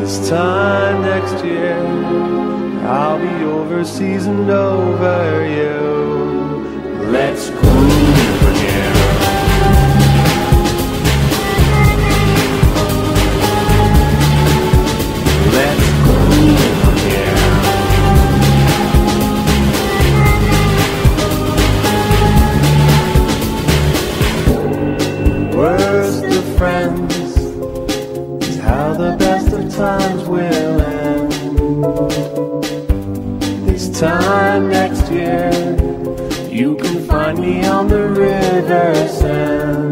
This time next year, I'll be overseas and over you. Let's groove again. Let's groove again. Worst of friends is how the best of times will end. This time next year, you can find me on the river's end.